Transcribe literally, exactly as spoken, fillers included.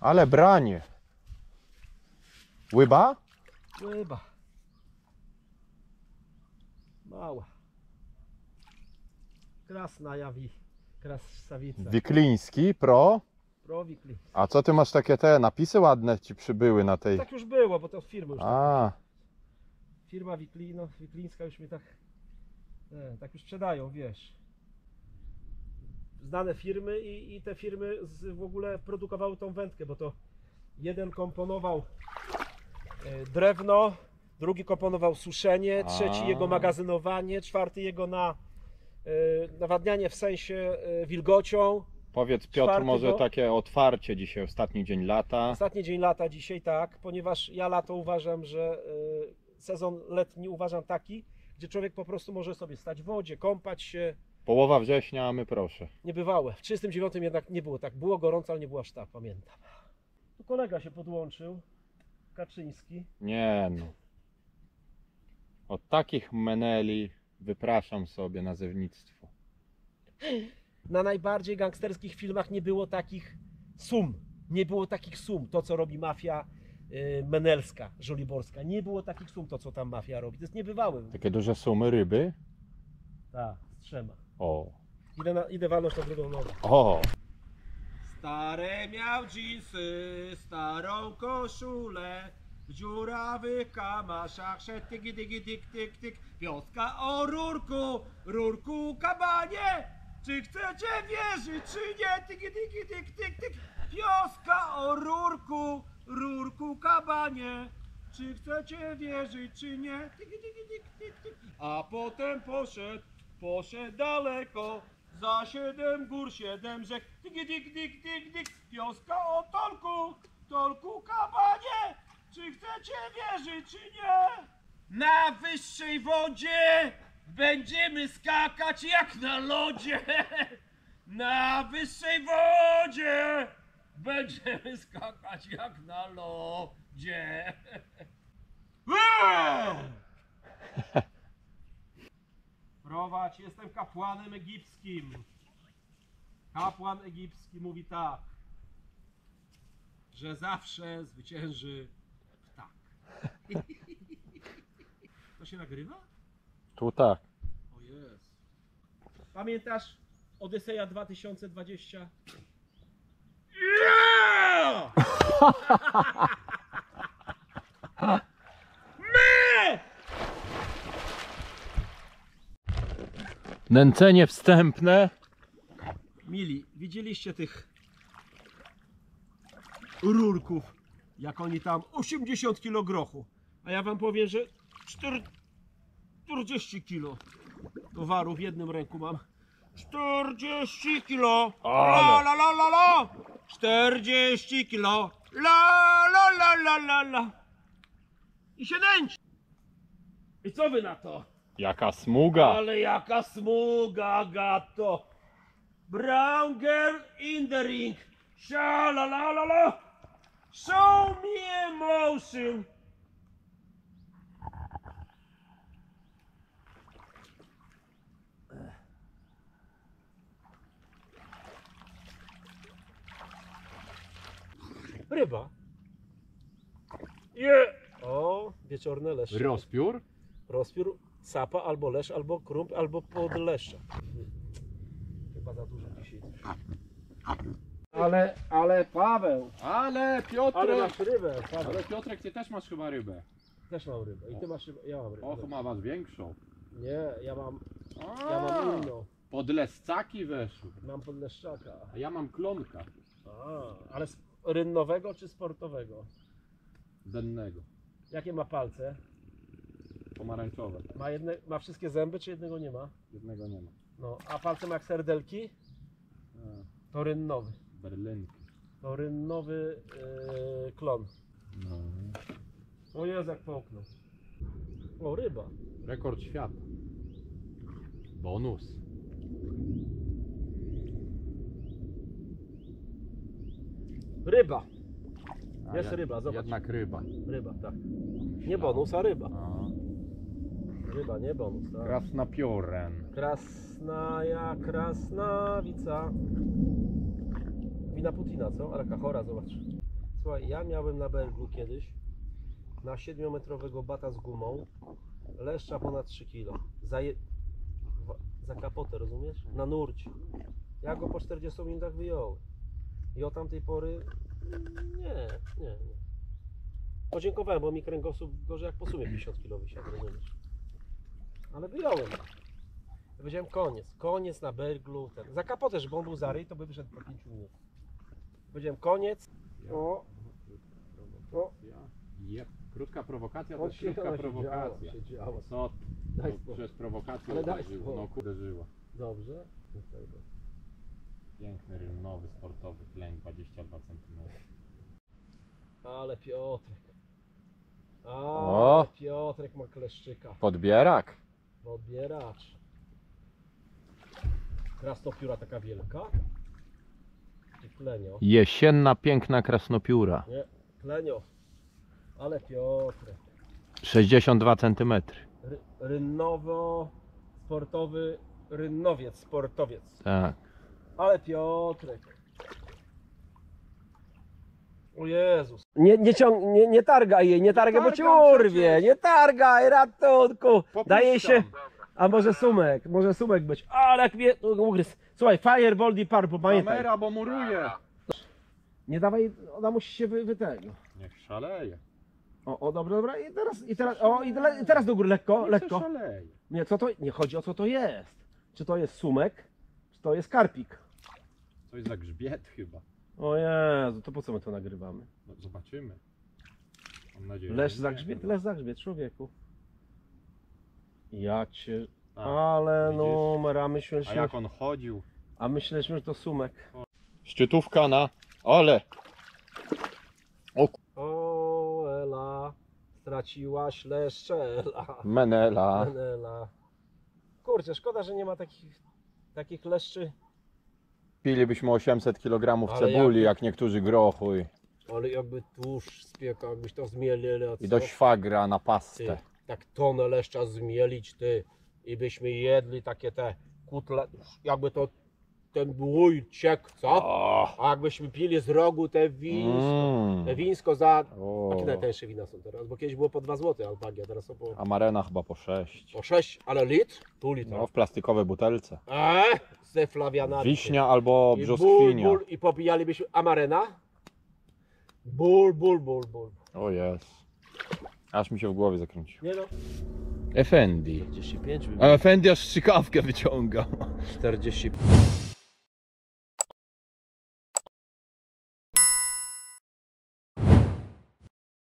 Ale branie. Łyba? Łyba. Mała. Krasna jawi. Krasawica. Wikliński, pro. Prowikli. A co ty masz takie te napisy ładne ci przybyły na tej... Tak już było, bo to firmy już tak. A, Firma Wiklino, Wiklińska już mi tak... E, tak już sprzedają, wiesz. Znane firmy i, i te firmy z, w ogóle produkowały tą wędkę, bo to jeden komponował e, drewno, drugi komponował suszenie, trzeci A. jego magazynowanie, czwarty jego na e, nawadnianie w sensie e, wilgocią. powiedz Piotr Czwarty może go- takie otwarcie dzisiaj, ostatni dzień lata. Ostatni dzień lata dzisiaj, tak, ponieważ ja lato uważam, że e, sezon letni uważam taki, gdzie człowiek po prostu może sobie stać w wodzie, kąpać się. Połowa września, a my proszę. Niebywałe. W trzydziestym dziewiątym jednak nie było tak. Było gorąco, ale nie było aż tak, pamiętam. Tu kolega się podłączył, Kaczyński. Nie no. Od takich meneli wypraszam sobie nazewnictwo. Na najbardziej gangsterskich filmach nie było takich sum. Nie było takich sum. To, co robi mafia y, menelska, żoliborska. Nie było takich sum, to, co tam mafia robi. To jest niebywałe. Takie duże sumy ryby. Tak, z trzema. O. Idę, na, idę walnąć na drugą nogę. O. Stare miał dżinsy, starą koszulę, w dziurawych kamaszach szedł tyk, tyk, tyk, tyk, tyk. Wioska o rurku, rurku kabanie, czy chcecie wierzyć, czy nie? Tyk, tyk, tyk, tyk, tyk. Wioska o rurku, rurku kabanie, czy chcecie wierzyć, czy nie? Tyk, tyk, tyk, tyk, tyk. A potem poszedł, poszedł daleko, za siedem gór, siedem rzek, tyk, tyk, tyk, tyk, tyk. Wioska o Tolku, Tolku kabanie, czy chcecie wierzyć, czy nie? Na wyższej wodzie będziemy skakać jak na lodzie. Na wyższej wodzie będziemy skakać jak na lodzie. Prowadź, jestem kapłanem egipskim. Kapłan egipski mówi tak, że zawsze zwycięży ptak. To się nagrywa? Tu tak. O jest. Pamiętasz Odyseja dwa tysiące dwadzieścia? Yeah! My! Nęcenie wstępne. Mili, widzieliście tych rurków, jak oni tam osiemdziesiąt kilo grochu, a ja wam powiem, że czterdzieści kilo towaru w jednym ręku mam. czterdzieści kilo, la la la la la, czterdzieści kilo, la la la la la la. I się nęci. I co wy na to? Jaka smuga. Ale jaka smuga, gato! Brown girl in the ring! Sha la la la la! Show me emotion! Ryba. Je! O, wieczorne leszcze. Rozpiór? Rozpiór, sapa, albo lesz, albo krump, albo podleszcza. Chyba za dużo dzisiaj. Ale, ale Paweł, Ale Piotrek. ale masz rybę, Paweł. Ale Piotrek, ty też masz chyba rybę. Też mam rybę. I ty masz rybę, ja mam rybę. Och, ma was większą. Nie, ja mam, A, ja mam inną. Podlescaki weszły. Mam podleszczaka. A ja mam klonka. A, ale z rynnowego czy sportowego? Dennego. Jakie ma palce? Pomarańczowe. Ma, jedne, ma wszystkie zęby, czy jednego nie ma? Jednego nie ma. No, a palce ma jak serdelki? A, To rynnowy. berlynki. To rynnowy yy, klon. No. O Jezu, jak połknął. O, ryba. Rekord świata. Bonus. Ryba. A Jest jed- ryba, zobacz. Jednak ryba. Ryba, tak. Nie bonus, a ryba. A, Ryba, nie bonus, tak. krasnapioren. Krasnaja, krasnawica. Wina Putina, co? Ale kachora, zobacz. Słuchaj, ja miałem na Berglu kiedyś na siedmiometrowego bata z gumą leszcza ponad trzy kilo. Za, je... za kapotę, rozumiesz? Na nurcie. Ja go po czterdziestu minutach wyjąłem. I od tamtej pory nie, nie, nie. Podziękowałem, bo mi kręgosłup gorzej jak po sumie pięćdziesiąt kilo wysiadł, rozumiesz? Ale wyjąłem. Ja powiedziałem koniec, koniec na Berglu. Ten. Za kapotę, żeby on był za ryj, to by wyszedł po pięciu minutach. Powiedziałem koniec. O, o. Jep. Krótka prowokacja to On jest się, krótka ona się prowokacja. działo, się działo. Co? Daj To spokój. przez prowokację Ale daj uderzyło. spokój. No kurde, uderzyło. Dobrze. Piękny rynnowy, sportowy klęk, dwadzieścia dwa centymetry. Ale Piotrek. Ale O. Piotrek ma kleszczyka. Podbierak. Odbieracz. Krasnopióra taka wielka. I klenio. Jesienna, piękna krasnopióra. Nie, klenio. Ale Piotrek. sześćdziesiąt dwa centymetry. Ry, rynnowo sportowy rynnowiec, sportowiec. Tak. Ale Piotrek. O Jezus. Nie, nie, ciąg, nie, nie targaj jej, nie targaj, bo cię targam urwie. przecież. Nie targaj, ratunku. Popuszczam. Daje się. A może sumek, może sumek być. Ale jak mnie ugryzł. Słuchaj, Fireball Deep Purple, pamiętaj. Kamera, bo muruje! Nie dawaj, ona musi się wy, wy tego. Niech szaleje. O, o, dobra, dobra. I teraz, i teraz, o, i tele- i teraz do góry, lekko, Niech lekko. se szaleje. Nie, co to, nie chodzi o co to jest. Czy to jest sumek, czy to jest karpik. Coś za grzbiet chyba. O Jezu, to po co my to nagrywamy? No, zobaczymy. Mam nadzieję, Leż że za nie. grzbiet, leż za grzbiet, człowieku. Ja cię... Tak, Ale widzisz? numer, a A myśleliśmy, jak on chodził? a myśleliśmy, że to sumek. Szczytówka na... Ale! O, Ela, straciłaś leszcze, Ela. Menela. Ela. Kurczę, szkoda, że nie ma takich, takich leszczy. Pilibyśmy osiemset kilogramów Ale cebuli, jakby- jak niektórzy grochu i, Ale jakby tłuszcz spiekał, jakbyś to zmielili. i do szwagra na Ty, pastę. tak tonę leszcza zmielić, ty, i byśmy jedli takie te kutle, jakby to ten bój ciekł, co? O, A jakbyśmy pili z rogu te wińsko, te mm. wińsko za... O. Jakie najtańsze wina są teraz? Bo kiedyś było po dwa złote alpagi, a teraz są po, Amarena chyba po sześć. po sześć, ale litr? Pół litra. No, w plastikowej butelce. Eee, ze flawianami. Wiśnia albo I ból, brzoskwinia. ból, i popijalibyśmy amarena. Ból, ból, ból, ból. O jest. Aż mi się w głowie zakręcił. Nie no. Effendi. czterdzieści pięć A Effendi aż strzykawkę wyciąga. czterdzieści